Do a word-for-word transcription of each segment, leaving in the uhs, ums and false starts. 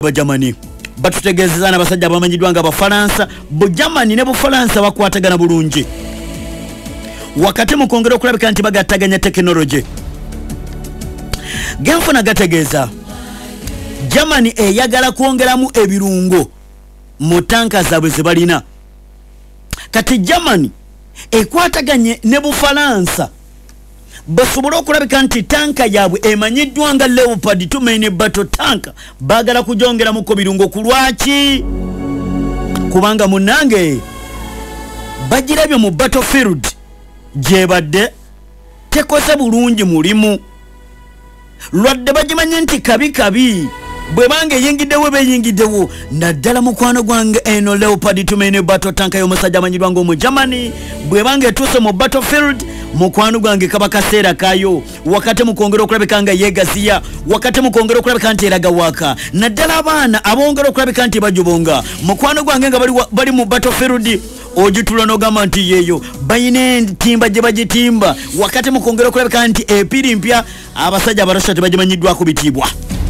ba Germany batutegezeza n'abasajja abamanyiddwa nga Abafalansa bu Germany ne Bufalansa bakwatagana bulungi wakati mu kwongera okulabika nti bagattaganya technology genfuna gategeeza Germany eyagala kwongeramu ebirungo mu tanka zaabwe ze balina kati Germany ekwataganye ne Bufalansa basobola okulabika nti tanka yaabwe emanyiddwa nga Leopard two main battle tank bagala kujongeramu ko birungo kulwaki kubanga munange bagirabye mu battlefield jebadde tekose bulungi mulimu lwadde bagimanye nti kabi kabi bwe bange yingiddewo beyingiddewo naddala mukwano gwange eno Leopard two main battle tank y'omusajja amanyirwa ng'omu Germany bwe bange etuuse mu battlefield mukwano gwange kaba kaseera kayo wakati mukongera okulabika nga yegaziya wakati mukongera okulabika nti eraga waka naddala abaana abongera okulabika nti bajubonga mukwano gwange nga bali, bali mu battlefield ojitula nogamba nti yeyo bayine timba gye bagitimba wakati mukongera okulabika nti epiri mpya abasajja abarasha tebagimanyiddwako bitibwa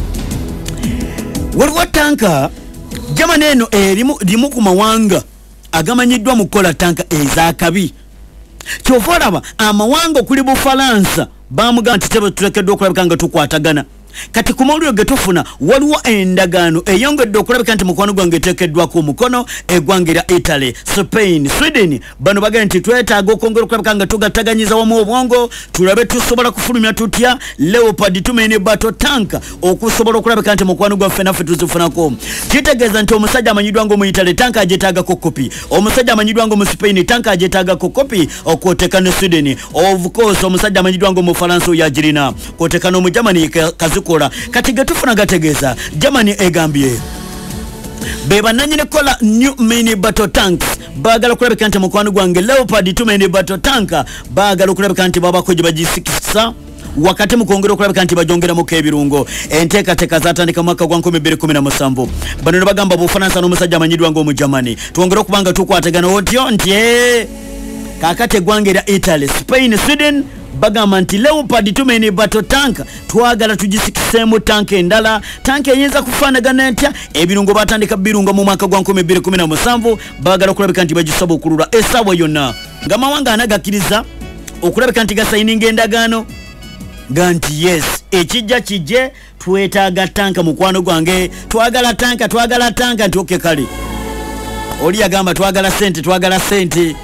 waliwo tanka Germany eno erimu limu ku mawanga agamanyiddwa mu kukola tanka ezakabi kyova olaba amawanga okuli Bufalansa bamugamba nti tebe tulekeddwa okulabika nga tukwatagana kati ku mawulire ge tufuna waliwo endagaano eyongedde okulabika nti mukwano gwange eteekeddwako omukono eggwanga erya Italy, Spain, Sweden bano bagenda nti twetaaga okwongera okulabika nga tugattaganyiza wamu obwongo tulabe tusobola kufulumya tutya Leopard two main battle tank okusobola okulabika nti mukwano gwaffe naffe tuzifunako kitegeeza nti omusajja amanyiddwa ng'omu Italy tank agyetaagako kopi omusajja amanyiddwa ng'omu Spain tank agyetaagako kopi okwoteeka ne Sweden of course omusajja amanyiddwa ng'omu Falansa oyo agirina kwoteeka n'omu Germany kazi kola kati getufuna gategeeza Germany egambye beba nanyine kola new main battle tanks bagala okulabika nti mukwano gwange Leopard two main battle tank bagala okulabika nti babako gye bagisikisa wakati mukongera okulabika nti bajongera mu kebirungo enteekateeka zatandika mu mwaka gwa nkumi bbiri kumi na musanvu bano ne bagamba Bufalansa n'omusajja amanyiddwa ng'omu Germany twongera okubanga tukwatagana otyo nti kakati eggwanga erya Italy, Spain, Sweden bagamba nti Leopard two main battle tank twagala tugisikiseemu tank endala tank eyinza kufaanagana ntya ebirungo batandika birungo mu mwaka gwa nkumi bbiri kumi na musanvu bagala okulabika nti bagisaba okulula essaawa yonna nga mawanga anagakkiriza okulabika nti gasayininga endagaano ga nti yes ekijja kijje twetaaga tanka mukwano gwange twagala tanka twagala tanka nti oke kale oli yagamba twagala sente twagala sente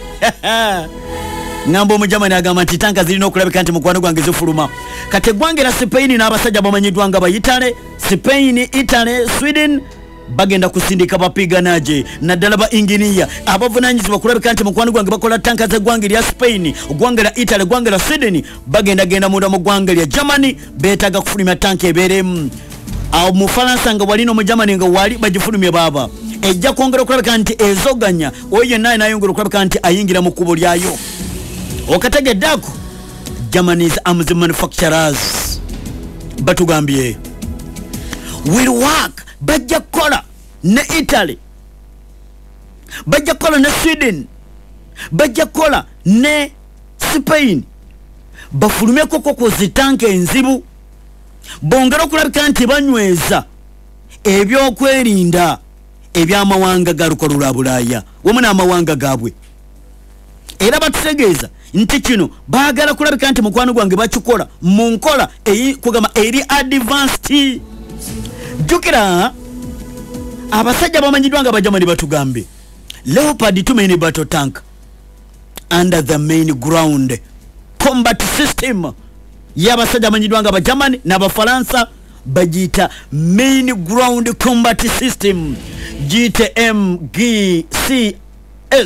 Nambo mu Germany agamba nti tanka zirina okulabika nti mukwano gwange zifuluma kati eggwanga erya Spain n'abasajja bamanyiddwa nga Bayitale Spain, Italy, Sweden bagenda kusindika bapiganaje naddala ba inginiya abavunanyizibwa kulabika nti mukwano gwange bakola tanka z'eggwanga erya Spain eggwanga erya Italy eggwanga erya Sweden bagenda genda munda mu ggwanga erya Germany beetaaga kufulumya tanka ebeeremu awo mu Falansa nga walina mu Germany nga wali bagifulumye baaba ejja kwongera okulabika nti ezoganya oyo yenna nayongera okulabika nti ayingira mu kkubo lyayo okategeddako Germany's arms manufacturers batugambye will work bajja kola ne Italy bajja kola ne Sweden bajja kola ne Spain bafulume koko ku zitanka enzibu bongera okulabika nti banyweza ebyokwerinda ebyamawanga ga lukolo lwa Bulaaya wamu n'amawanga gaabwe era batutegeeza nti kino baagala kulabika nti mukwano gwange bakikola mu nkola kugamba eri advanced jukira abasajja bamanyiddwa nga Bajamani batugambe Leopard two main battle tank under the main ground combat system y'abasajja bamanyiddwa nga Bajamani n'Abafalansa bagita main ground combat system G T M G C S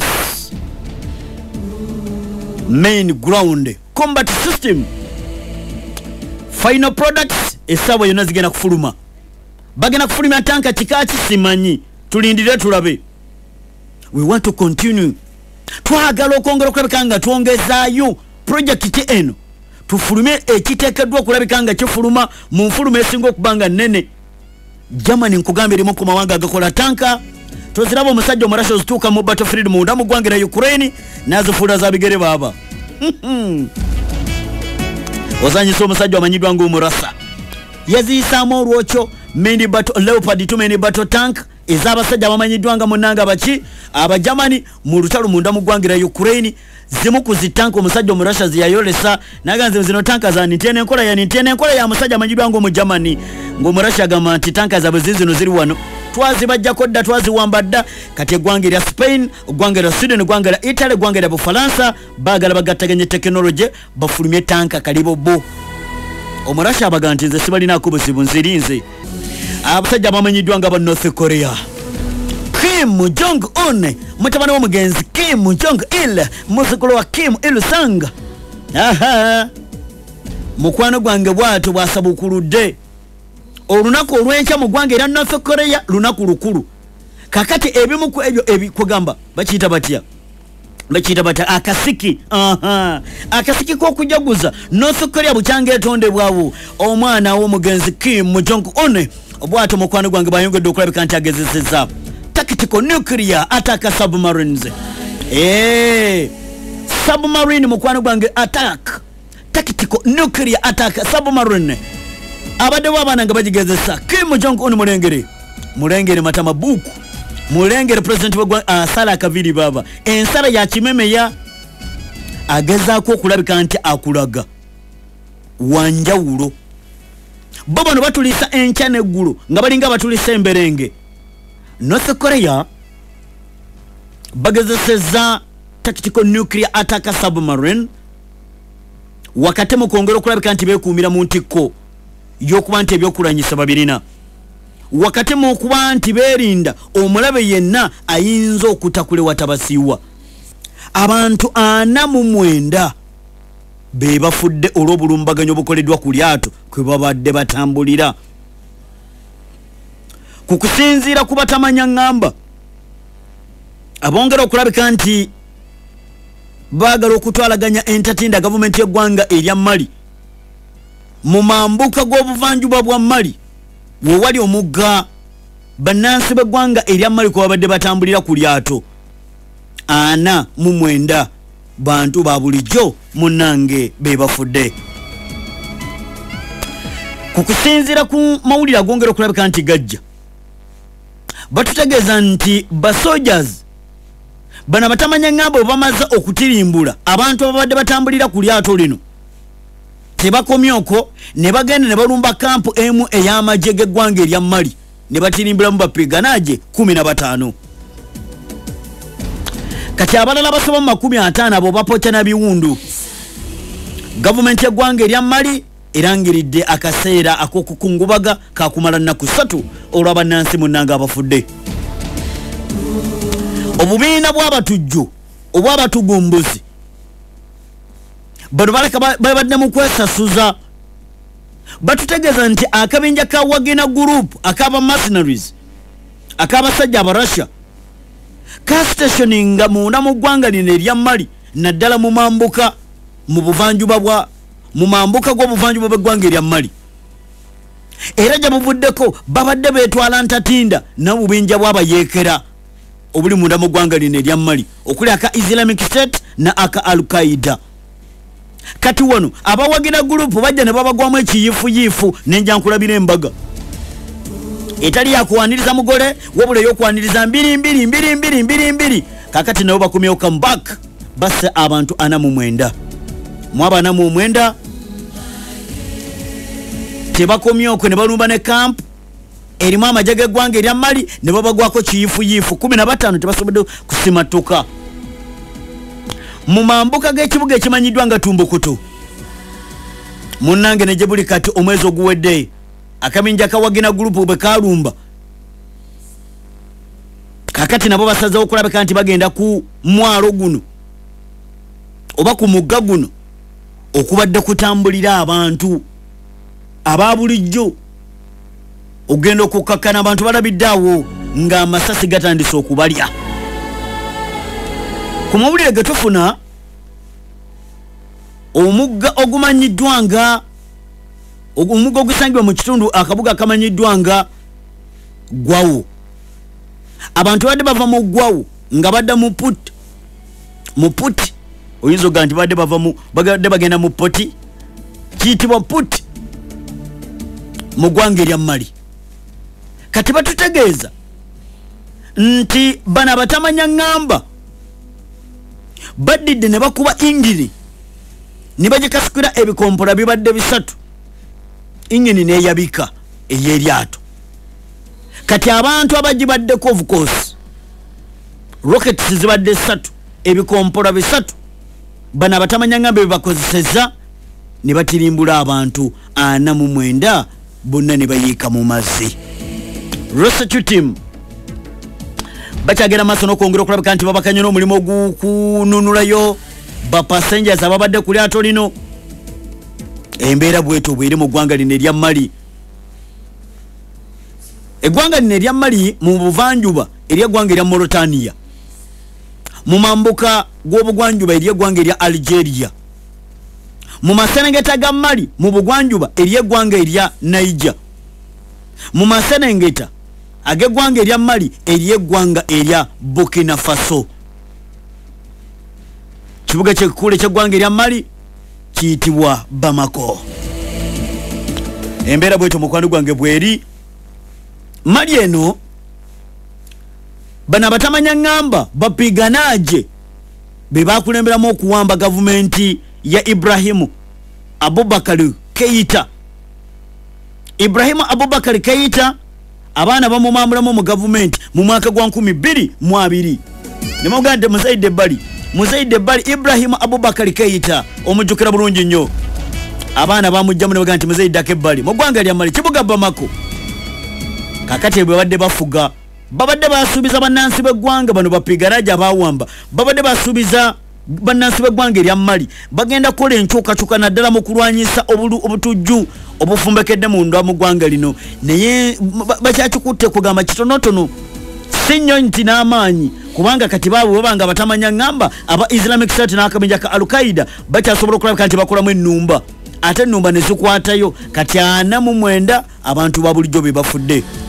main ground combat system final products essaawa yonna zigenda kufuluma bagenda kufulumya tanka kika kisimanyi tulindire tulabe we want to continue twagala okwongera okulabika nga twongezaayo project eno tufulumye ekiteekeddwa okulabika nga kifuluma mu nfuluma esinga okubanga nnene Germany nkugambye erimu ku mawanga agakola tanka toziraba omusajja omurasha ozituuka mu battlefield munda mu ggwanga erya Ukraine nazifuula za bigere baaba ozanyisa omusajja amanyiddwa ng'omurasa yaziyisaamu olwokyo mini battle Leopard two mini battle tank ez'abasajja abamanyiddwa nga munnanga baki abajamani mu lutalo munda mu ggwanga lya Ukraine zimu ku zitanka omusajja omurasha ziyayolesa naganze zino tanka za nitene enkola ya nitene enkola ya musajja amanyiddwa nga omujamani ng'omurasha agamba nti tanka zaabwe zino ziri wano twazibajjako dda twaziwamba dda kati eggwanga lya Spain eggwanga lya Sweden eggwanga lya Italy eggwanga lya Bufalansa baagala bagattaganye tekinologi bafulumye tanka kalibo bo omurasha abaga nti nze sibalinaako buzibu nzirinze abasajja abamanyiddwa nga ba North Korea Kim Jong-un mutabani w'omugenzi Kim Jong-il muzzukulu wa Kim Il-sung aha mukwano gwange bw'atyo bwasabukuludde olunaku olw'enkya mu ggwanga era North Korea lunaku lukulu kakati ebimu ku ebyo ebikugamba bakiyita batya bakiyita batya akasiki aha akasiki k'okujaguza North Korea bukyanga etondebwawo omwana w'omugenzi Kim Jong-un obw'atyo mukwano gwange bayongedde okulabika nti agezesezza tactical nuclear attack submarines eh submarine mukwano gwange attack tactical nuclear attack submarine abadde wabana nga bagigezesa Kim Jong-un mulengere mulengere matama buku mulengere president wa asala akaviri baba ensala ya kimeme ya agezaako okulabika nti akulaga wanjawulo baba no batulisa enkya n'eggulu nga balinga batulisa emberenge North Korea bagezeseza tactical nuclear attack submarine wakati mu kwongera okulabika nti beekuumira mu ntikko y'okuba nti ebyokulwanyisa babirina wakati mu okuba nti beerinda omulabe yenna ayinza okutakule watabasiiwa abantu ana mu mwenda be bafudde olw'obulumbaganyo obukoleddwa ku lyato kwe babadde batambulira ku kusinziira ku batamanya ngamba abongera okulabika nti baagala okutwalaganya entatinda gavumenti y'eggwanga erya Mali mu mambuka g'obuvanjuba bwa Mali wewali omugga bannansi b'eggwanga erya Mali kwe babadde batambulira ku lyato ana mu mwenda bantu ba bulijjo munnange be bafudde ku kusinziira ku mawulire agongera okulabika nti gajja batutegeeza nti basoldiers bana batamanya ngamba bamaze okutirimbula abantu ababadde batambulira ku lyato lino tebakomyoko ne bagenda ne balumba kampu emu ey'amagye g'eggwanga erya Mali ne batirimbulamu bapiganaje kumi na batano kati abalala basoba mu makumi ataano abo bapokya na biwundu gavumenti y'eggwanga erya Mali erangiridde akaseera ak'okukungubaga kakumala nnaku ssatu olw'abannansi munnanga abafudde obubiina bw'abatujju obw'abatugumbuzi bano baleka babadde mu kwesasuza batutegeeza nti akabinja ka Wagner Group akaba mercenaries akabasajja abarussia kastationinga munda mu ggwanga lino erya Mali naddala mu mambuka mu buvanjuba bwa mu mambuka g'obuvanjuba bw'eggwanga erya Mali era gye buvuddeko babadde beetwala ntatinda n'obubinja bw'abayeekera obuli munda mu ggwanga lino erya Mali okuli aka Islamic State na aka Al-Qaeda kati wano abawagira group bajja ne babagwamu ekiyifuyifu nenja nkulabira embaga etali yakuwaniriza mugole wabula y'okwaniriza mbiri mbiri mbiri mbiri mbiri mbiri kakati nabo bakomyewo comeback base abantu ana mu mwenda mwaba ana mu mwenda tebakomyoko ne balumba ne camp erimu amajja g'eggwanga erya Mali ne babagwako kiyifuyifu kumi na batano tebasobodde kusimatuka mu mambuka g'ekibuga ekimanyiddwa nga Tumbukutu munnange ne gye buli kati omwezi oguwedde akaminja ka Wagner Group bwe kalumba kakati nabo basazeewo okulabika nti bagenda ku mwalo guno oba ku mugga guno okubadde kutambulira abantu aba bulijjo ogenda okukakkana abantu balabidde awo ng'amasasi gatandise okubalya ku mawulire ge tufuna omugga ogumanyiddwa nga omugga ogusangibwa mu kitundu akabuga akamanyiddwa nga Gwawo abantu badde bava mu Gwawo nga badda mu Puti mu Puti oyinza oga nti badde bava mu badde bagenda mu Poti kiyitibwa Puti mu ggwanga erya Mali. Kati batutegeeza nti bano abatamanya ŋŋamba baddidde ne bakuba ingini ne bagikasikira ebikompola bibadde bisatu, ingini neeyabika ey'eryato. Kati abantu abagibaddeko of course rockets zibadde ssatu, ebikompola bisatu, bano abatamanya ŋŋamba bebakozeseza ne batirimbula abantu ana mu mwenda bonna ne bayiika mu mazzi. Rescue team bakyagera maaso n'okwongera okulabika nti babakanye n'omulimu ogukununulayo ba passengers ababadde ku lyato lino. Embeera bwetyo bweri mu ggwanga lino erya Mali. Eggwanga lino erya Mali mu buvanjuba ery'eggwanga erya Mauritania, mu mambuka gw'obugwanjuba ery'eggwanga erya Algeria, mu maserengeta ga Mali mu bugwanjuba ery'eggwanga erya Niger, mu maserengeta ag'eggwanga erya Mali ery'eggwanga erya Burkina Faso. Kibuga kyekikulu eky'eggwanga erya Mali kiyitibwa Bamako. Embeera bwetyo mukwano gwange bweri. Mali eno bano abatamanya ŋŋamba bapiganaje be bakulemberamu okuwamba gavumenti ya Ibrahimu Abubakar Keita. Ibrahimu Abubakar Keita abaana bamumambulamu mu gavumenti mu mwaka gwa nkumi bbiri mu abiri. Ne mugande muzaide bali muzaide bali Ibrahimu Abubakar Keita omujjukira bulungi nnyo. Abaana bamujjamu ne bagamba nti muzaide akebali mu ggwanga lya Mali kibuga Bamako. Kakati bwe badde bafuga babadde basuubiza bannansi b'eggwanga bano bapigaraja bawamba, babadde basuubiza bannansi b'eggwanga erya Mali bagenda kukola enkyukakyuka naddala mu kulwanyisa obutujju obufumbekedde munda mu ggwanga lino, naye bakyakikutte kugamba kitonotono si nnyo nti n'amaanyi, kubanga kati baabwe babanga batamanya ŋŋamba aba Islamic State n'akabinja ka Al-Qaeda bakyasobola okulabika nti bakolamu ennumba, ate ennumba ne zikwatayo. Kati ana mu mwenda abantu ba bulijjo be bafudde.